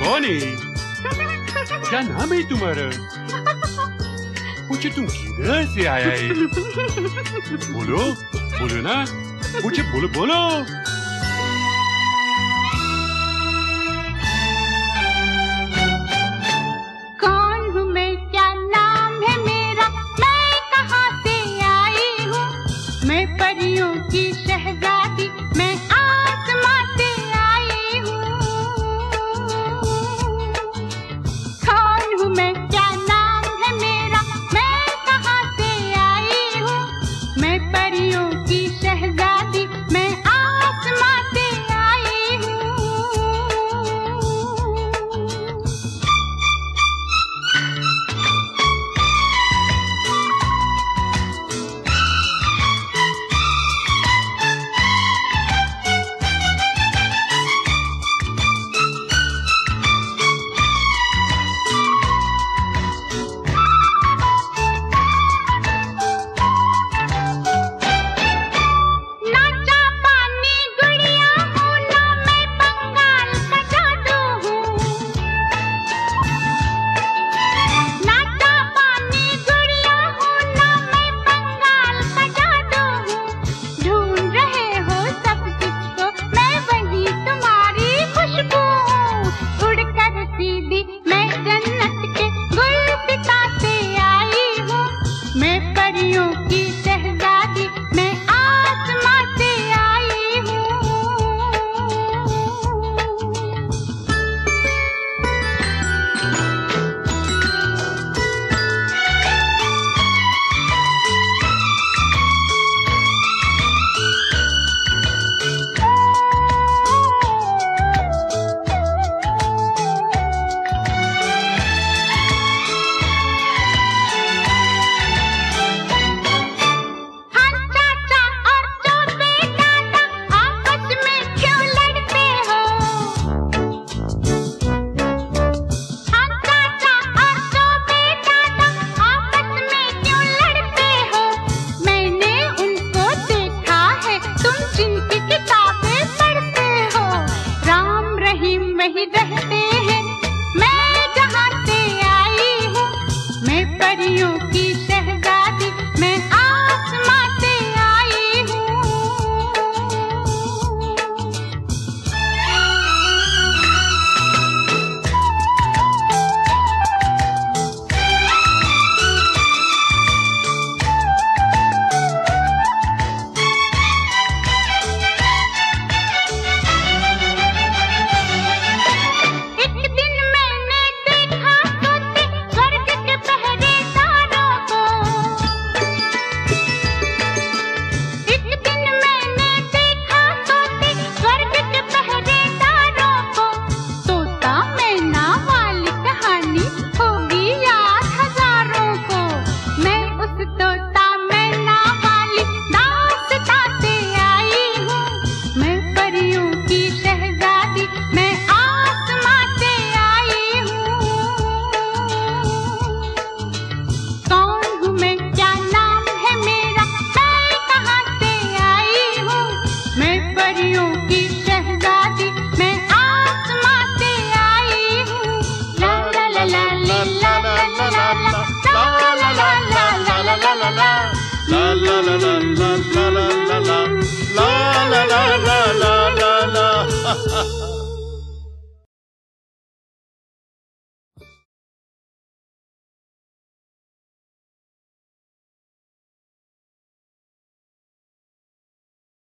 कौन है? क्या नाम है तुम्हारा? मुझे तुम किधर से आया है? बोलो बोलो ना, मुझे बोलो बोलो। कौन हूँ मैं, क्या नाम है मेरा, मैं कहाँ से आई हूँ? मैं परियों की शहजादी, मैं आसमां से आई हूँ। कौन हूँ मैं, क्या नाम है मेरा, मैं कहाँ से आई हूँ? मैं परियों की शहजादी, मैं आसमां से आई हूँ। वही रहते हैं, मैं जहाँ से आई हूँ, मैं परियों की शहजादी, मैं आसमां से आई हूँ। La la la la la la la la la la la la la la la